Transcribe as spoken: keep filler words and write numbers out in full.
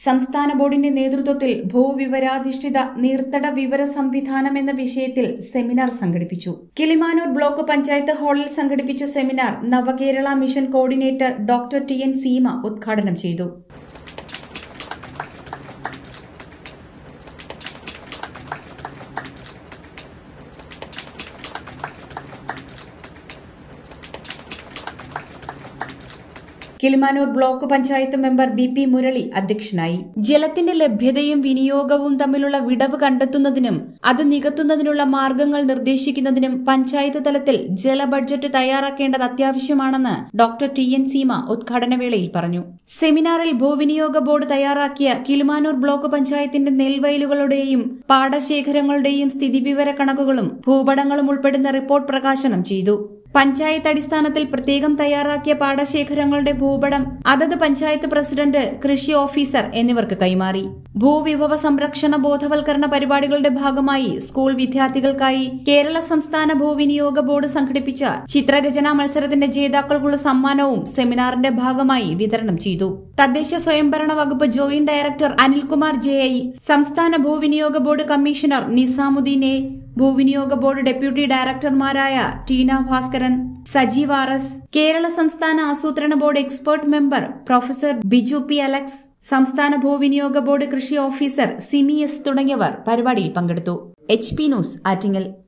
സംസ്ഥാന ബോർഡിന്റെ നേതൃത്വത്തിൽ ഭൂവിവരാധിഷ്ഠിത നീർത്തട വിവര സംവിധാനം എന്ന വിഷയത്തിൽ സെമിനാർ സംഘടിപ്പിച്ചു. കിളിമാനൂർ ബ്ലോക്ക് പഞ്ചായത്ത് ഹാളിൽ സംഘടിപ്പിച്ച seminar Navakerala mission coordinator doctor T N Seema ഉദ്ഘാടനം ചെയ്തു. Kilimanoor block panchayat member B P Murali അധ്യക്ഷനായി. ജലത്തിന്റെ ലഭ്യതയും വിനിയോഗവും തമ്മിലുള്ള വിടവ് കണ്ടെത്തുന്നതിനും അത് നികത്തുന്നതിനുള്ള മാർഗങ്ങൾ നിർദ്ദേശിക്കുന്നതിനും പഞ്ചായത്ത് തലത്തിൽ ജല ബഡ്ജറ്റ് തയ്യാറാക്കേണ്ടത് അത്യാവശ്യമാണെന്ന് ഡോക്ടർ ടി എൻ സീമ ഉദ്ഘാടനവേളയിൽ പറഞ്ഞു. സെമിനാറിൽ ഭൂവിനിയോഗ ബോർഡ് തയ്യാറാക്കിയ കിളിമാനൂർ ബ്ലോക്ക് പഞ്ചായത്തിന്റെ നെൽവയലുകളുടെയും പാടശേഖരങ്ങളുടെയും സ്ഥിതിവിവര കണക്കുകളും ഭൂപടങ്ങളും ഉൾപ്പെടുന്ന റിപ്പോർട്ട് പ്രകാശനം ചെയ്തു. പഞ്ചായത്ത് അടിസ്ഥാനത്തിൽ പ്രത്യേകം തയ്യാറാക്കിയ പാടശേഖരങ്ങളുടെ ഭൂപടം അതത് പഞ്ചായത്ത് പ്രസിഡന്റ്, കൃഷി ഓഫീസർ എന്നിവർക്ക് കൈമാറി. ഭൂവിഭവ സംരക്ഷണ ബോധവൽക്കരണ പരിപാടികളുടെ ഭാഗമായി സ്കൂൾ വിദ്യാർത്ഥികൾക്കായി കേരള സംസ്ഥാന ഭൂവിനിയോഗ ബോർഡ് സംഘടിപ്പിച്ച ചിത്രരചനാ മത്സരത്തിന്റെ ജേതാക്കൾക്കുള്ള സമ്മാനവും സെമിനാറിന്റെ ഭാഗമായി വിതരണം ചെയ്തു. തദ്ദേശ സ്വയംഭരണ വകുപ്പ് joint director Anilkumar J I, സംസ്ഥാന ഭൂവിനിയോഗ ബോർഡ് കമ്മീഷണർ നിസാമുദ്ദീൻ എ, ഭൂവിനിയോഗ ബോർഡ് ഡെപ്യൂട്ടി ഡയറക്ടർമാരായ ടീന ഭാസ്കരൻ, സജീവ് ആർ എസ്, കേരള സംസ്ഥാന ആസൂത്രണ board expert member professor Biju P Alex, സംസ്ഥാന ഭൂവിനിയോഗ ബോർഡ് കൃഷി ഓഫീസർ സിമി എസ് തുടങ്ങിയവർ പരിപാടിയിൽ പങ്കെടുത്തു. H P news Attingal.